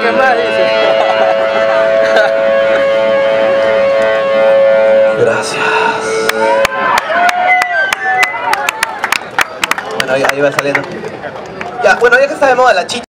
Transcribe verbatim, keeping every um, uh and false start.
Dame más, dice. Gracias. Bueno, ahí, ahí va saliendo. Ya, bueno, ya que está de moda la chicha.